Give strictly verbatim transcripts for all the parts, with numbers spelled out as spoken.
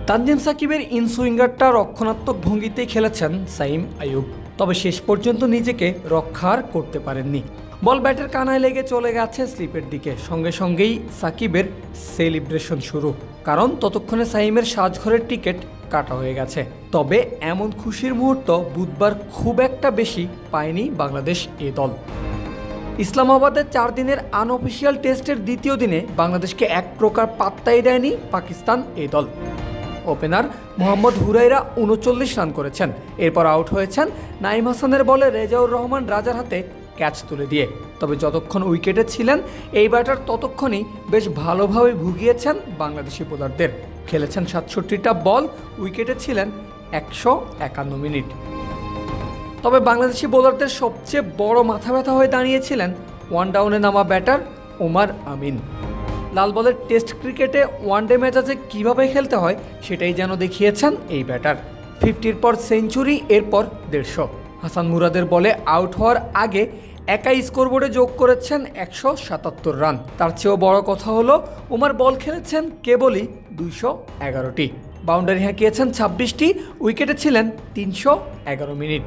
তানজিম সাকিবের ইনসুইঙ্গারটা রক্ষণাত্মক ভঙ্গিতেই খেলেছেন সাইম আইয়ুব, তবে শেষ পর্যন্ত নিজেকে রক্ষার করতে পারেননি। বল ব্যাটের কানায় লেগে চলে গেছে স্লিপের দিকে, সঙ্গে সঙ্গেই সাকিবের সেলিব্রেশন শুরু, কারণ ততক্ষণে সাইমের সাজঘরের টিকিট কাটা হয়ে গেছে। তবে এমন খুশির মুহূর্ত বুধবার খুব একটা বেশি পায়নি বাংলাদেশ এ দল। ইসলামাবাদের চার দিনের আনঅফিসিয়াল টেস্টের দ্বিতীয় দিনে বাংলাদেশকে এক প্রকার পাত্তাই দেয়নি পাকিস্তান এ দল। ওপেনার মোহাম্মদ হুরাইরা উনচল্লিশ রান করেছেন, এরপর আউট হয়েছেন নাইম হাসানের বলে রেজাউর রহমান রাজার হাতে ক্যাচ তুলে দিয়ে। তবে যতক্ষণ উইকেটে ছিলেন এই ব্যাটার ততক্ষণই বেশ ভালোভাবে ভুগিয়েছেন বাংলাদেশি বোলারদের। খেলেছেন সাতষট্টিটা বল, উইকেটে ছিলেন একশো একান্ন মিনিট। তবে বাংলাদেশি বোলারদের সবচেয়ে বড় মাথা ব্যথা হয়ে দাঁড়িয়েছিলেন ওয়ান ডাউনে নামা ব্যাটার ওমর আমিন। লাল বলের টেস্ট ক্রিকেটে ওয়ানডে ম্যাচে কীভাবে খেলতে হয় সেটাই যেন দেখিয়েছেন এই ব্যাটার। ফিফটির পর সেঞ্চুরি, এরপর দেড়শো। হাসান মুরাদের বলে আউট হওয়ার আগে একাই স্কোরবোর্ডে যোগ করেছেন একশো সাতাত্তর রান। তার চেয়েও বড় কথা হলো ওমর বল খেলেছেন কেবলই দুইশো এগারোটি, বাউন্ডারি হাঁকিয়েছেন ছাব্বিশটি, উইকেটে ছিলেন তিনশো এগারো মিনিট।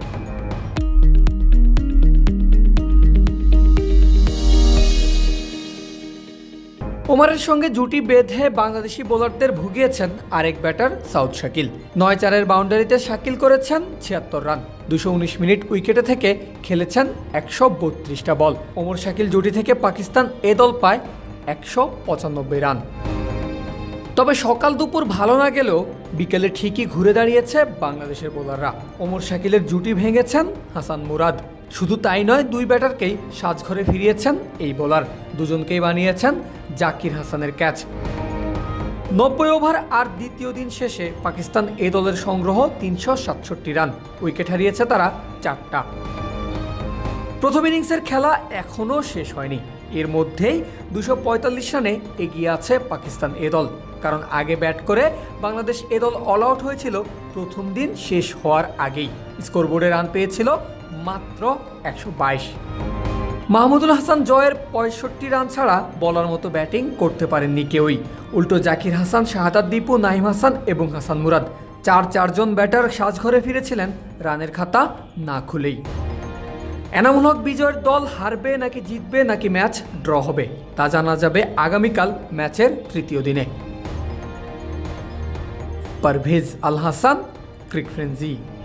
ওমরের সঙ্গে জুটি বেঁধে বাংলাদেশি বোলারদের ভুগিয়েছেন আরেক ব্যাটার সাউদ শাকিল। নয় চারের বাউন্ডারিতে শাকিল করেছেন ছিয়াত্তর রান, দুশো উনিশ মিনিট উইকেটে থেকে খেলেছেন একশো বত্রিশটা বল। ওমর শাকিল জুটি থেকে পাকিস্তান এ দল পায় একশো পঁচানব্বই রান। তবে সকাল দুপুর ভালো না গেলেও বিকেলে ঠিকই ঘুরে দাঁড়িয়েছে বাংলাদেশের বোলাররা। ওমর শাকিলের জুটি ভেঙেছেন হাসান মুরাদ। শুধু তাই নয়, দুই ব্যাটারকেই সাজঘরে ফিরিয়েছেন এই বোলার, দুজনকেই বানিয়েছেন জাকির হাসানের ক্যাচ। নব্বই ওভার আর দ্বিতীয় দিন শেষে পাকিস্তান এ দলের সংগ্রহ তিনশো সাতষট্টি রান, উইকেট হারিয়েছে তারা চারটা। প্রথম ইনিংসের খেলা এখনও শেষ হয়নি, এর মধ্যেই দুশো পঁয়তাল্লিশ রানে এগিয়ে আছে পাকিস্তান এ দল, কারণ আগে ব্যাট করে বাংলাদেশ এ দল অল আউট হয়েছিল প্রথম দিন শেষ হওয়ার আগেই। স্কোরবোর্ডে রান পেয়েছিল মাত্র একশো বাইশ। মাহমুদুল হাসান জয়ের পঁয়ষট্টি রান ছাড়া বলার মতো ব্যাটিং করতে পারেননি কেউই। উল্টো জাকির হাসান, শাহাদাত দীপু, নাইম হাসান এবং হাসান মুরাদ চার চারজন ব্যাটার সাজঘরে ফিরেছিলেন রানের খাতা না খুলেই। এনামুল হক বিজয়ের দল হারবে নাকি জিতবে নাকি ম্যাচ ড্র হবে তা জানা যাবে আগামীকাল ম্যাচের তৃতীয় দিনে। Parvez Al Hasan, cric frenzy.